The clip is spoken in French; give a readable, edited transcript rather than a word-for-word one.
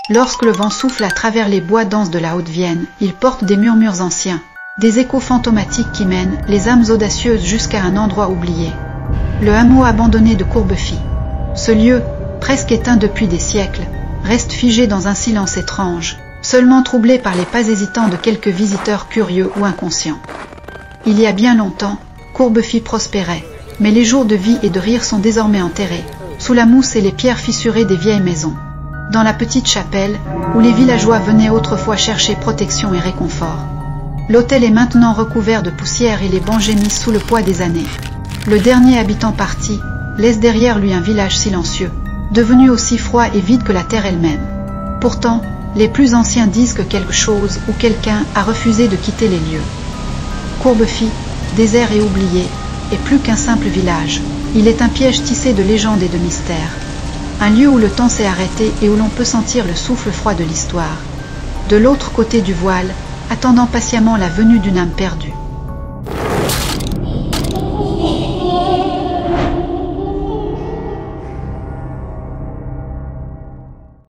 Lorsque le vent souffle à travers les bois denses de la Haute-Vienne, il porte des murmures anciens, des échos fantomatiques qui mènent les âmes audacieuses jusqu'à un endroit oublié. Le hameau abandonné de Courbefy. Ce lieu, presque éteint depuis des siècles, reste figé dans un silence étrange, seulement troublé par les pas hésitants de quelques visiteurs curieux ou inconscients. Il y a bien longtemps, Courbefy prospérait, mais les jours de vie et de rire sont désormais enterrés, sous la mousse et les pierres fissurées des vieilles maisons. Dans la petite chapelle, où les villageois venaient autrefois chercher protection et réconfort. L'hôtel est maintenant recouvert de poussière et les bancs gémissent sous le poids des années. Le dernier habitant parti laisse derrière lui un village silencieux, devenu aussi froid et vide que la terre elle-même. Pourtant, les plus anciens disent que quelque chose ou quelqu'un a refusé de quitter les lieux. Courbefy, désert et oublié, est plus qu'un simple village. Il est un piège tissé de légendes et de mystères. Un lieu où le temps s'est arrêté et où l'on peut sentir le souffle froid de l'histoire. De l'autre côté du voile, attendant patiemment la venue d'une âme perdue.